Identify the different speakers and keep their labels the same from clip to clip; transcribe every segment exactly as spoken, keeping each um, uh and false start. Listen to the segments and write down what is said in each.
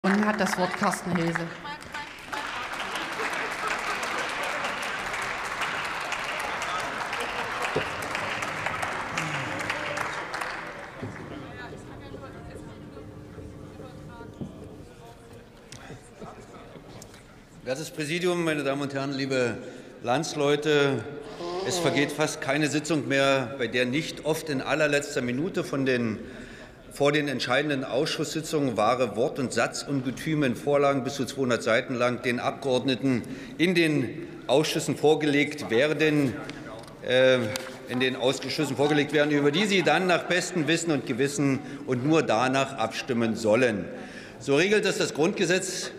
Speaker 1: Und hat das Wort Carsten Hese.
Speaker 2: Wertes Präsidium, meine Damen und Herren, liebe Landsleute! Es vergeht fast keine Sitzung mehr, bei der nicht oft in allerletzter Minute von den vor den entscheidenden Ausschusssitzungen wahre Wort- und Satzungetüme in Vorlagen bis zu zweihundert Seiten lang den Abgeordneten in den Ausschüssen vorgelegt werden, äh, in den Ausschüssen vorgelegt werden, über die sie dann nach bestem Wissen und Gewissen und nur danach abstimmen sollen. So regelt es das Grundgesetz.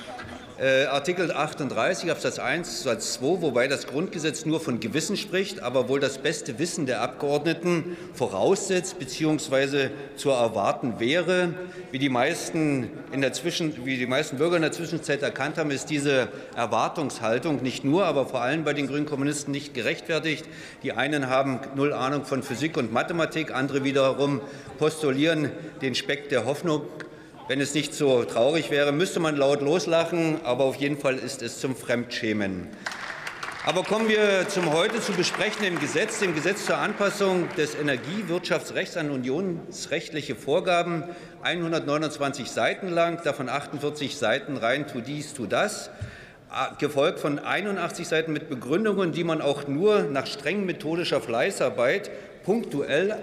Speaker 2: Äh, Artikel achtunddreißig Absatz eins Satz zwei, wobei das Grundgesetz nur von Gewissen spricht, aber wohl das beste Wissen der Abgeordneten voraussetzt bzw. zu erwarten wäre. Wie die meisten in der Zwischen, wie die meisten Bürger in der Zwischenzeit erkannt haben, ist diese Erwartungshaltung nicht nur, aber vor allem bei den Grünen Kommunisten nicht gerechtfertigt. Die einen haben null Ahnung von Physik und Mathematik, andere wiederum postulieren den Speck der Hoffnung. Wenn es nicht so traurig wäre, müsste man laut loslachen, aber auf jeden Fall ist es zum Fremdschämen. Aber kommen wir zum heute zu besprechenden Gesetz, dem Gesetz zur Anpassung des Energiewirtschaftsrechts an unionsrechtliche Vorgaben, hundertneunundzwanzig Seiten lang, davon achtundvierzig Seiten rein tu dies, tu das, gefolgt von einundachtzig Seiten mit Begründungen, die man auch nur nach streng methodischer Fleißarbeit punktuell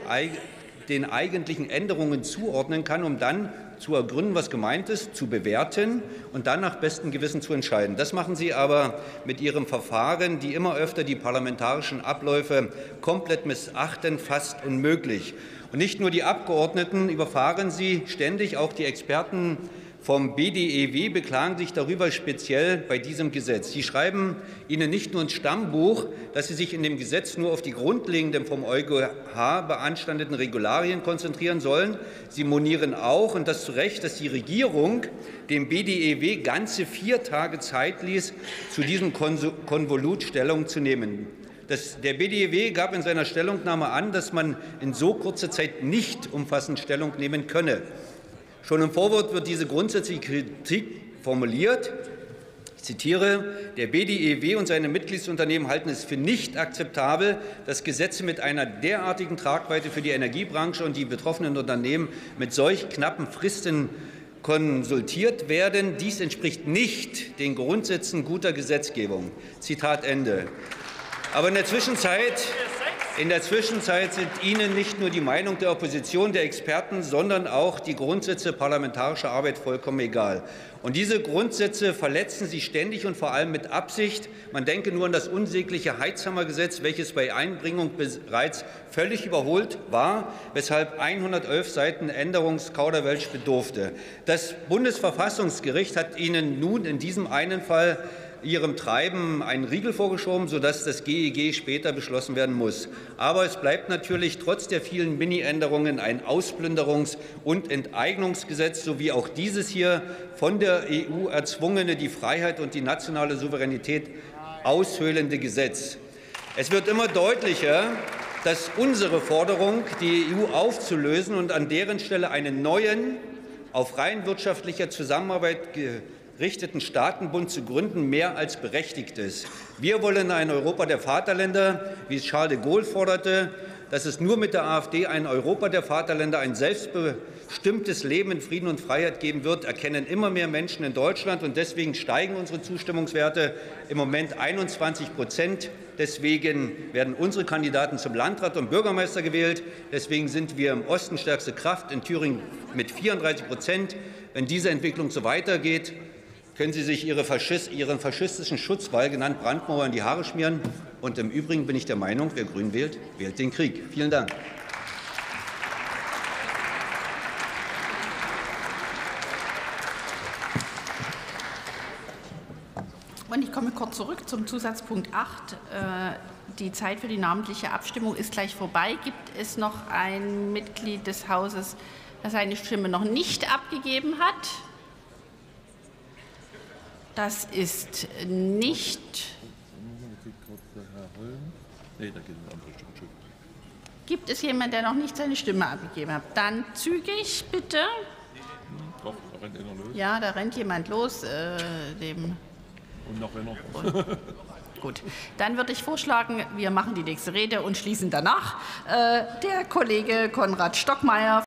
Speaker 2: den eigentlichen Änderungen zuordnen kann, um dann zu ergründen, was gemeint ist, zu bewerten und dann nach bestem Gewissen zu entscheiden. Das machen Sie aber mit Ihrem Verfahren, die immer öfter die parlamentarischen Abläufe komplett missachten, fast unmöglich. Und nicht nur die Abgeordneten überfahren Sie ständig, auch die Experten vom B D E W beklagen sich darüber speziell bei diesem Gesetz. Sie schreiben Ihnen nicht nur ins Stammbuch, dass Sie sich in dem Gesetz nur auf die grundlegenden vom EuGH beanstandeten Regularien konzentrieren sollen. Sie monieren auch, und das zu Recht, dass die Regierung dem B D E W ganze vier Tage Zeit ließ, zu diesem Konvolut Stellung zu nehmen. Das, der B D E W gab in seiner Stellungnahme an, dass man in so kurzer Zeit nicht umfassend Stellung nehmen könne. Schon im Vorwort wird diese grundsätzliche Kritik formuliert. Ich zitiere: Der B D E W und seine Mitgliedsunternehmen halten es für nicht akzeptabel, dass Gesetze mit einer derartigen Tragweite für die Energiebranche und die betroffenen Unternehmen mit solch knappen Fristen konsultiert werden. Dies entspricht nicht den Grundsätzen guter Gesetzgebung. Zitat Ende. Aber in der Zwischenzeit In der Zwischenzeit sind Ihnen nicht nur die Meinung der Opposition, der Experten, sondern auch die Grundsätze parlamentarischer Arbeit vollkommen egal. Und diese Grundsätze verletzen Sie ständig und vor allem mit Absicht. Man denke nur an das unsägliche Heizhammergesetz, welches bei Einbringung bereits völlig überholt war, weshalb hundertelf Seiten Änderungskauderwelsch bedurfte. Das Bundesverfassungsgericht hat Ihnen nun in diesem einen Fall Ihrem Treiben einen Riegel vorgeschoben, sodass das G E G später beschlossen werden muss. Aber es bleibt natürlich trotz der vielen Mini-Änderungen ein Ausplünderungs- und Enteignungsgesetz sowie auch dieses hier von der E U erzwungene, die Freiheit und die nationale Souveränität aushöhlende Gesetz. Es wird immer deutlicher, dass unsere Forderung, die E U aufzulösen und an deren Stelle einen neuen, auf rein wirtschaftlicher Zusammenarbeit richteten Staatenbund zu gründen, mehr als berechtigt ist. Wir wollen ein Europa der Vaterländer, wie es Charles de Gaulle forderte. Dass es nur mit der AfD ein Europa der Vaterländer, ein selbstbestimmtes Leben in Frieden und Freiheit geben wird, erkennen immer mehr Menschen in Deutschland. Und deswegen steigen unsere Zustimmungswerte im Moment einundzwanzig Prozent. Deswegen werden unsere Kandidaten zum Landrat und Bürgermeister gewählt. Deswegen sind wir im Osten stärkste Kraft, in Thüringen mit vierunddreißig Prozent. Wenn diese Entwicklung so weitergeht, können Sie sich Ihre Faschist, Ihren faschistischen Schutzwall, genannt Brandmauer, in die Haare schmieren. Und im Übrigen bin ich der Meinung, wer Grün wählt, wählt den Krieg. Vielen Dank.
Speaker 1: Und ich komme kurz zurück zum Zusatzpunkt acht. Die Zeit für die namentliche Abstimmung ist gleich vorbei. Gibt es noch ein Mitglied des Hauses, das seine Stimme noch nicht abgegeben hat? Das ist nicht. Gibt es jemanden, der noch nicht seine Stimme abgegeben hat? Dann zügig, bitte.
Speaker 3: rennt einer los.
Speaker 1: Ja, da rennt jemand los. Äh, dem
Speaker 3: Und noch wenn
Speaker 1: und, Gut, dann würde ich vorschlagen, wir machen die nächste Rede und schließen danach. Äh, der Kollege Konrad Stockmeier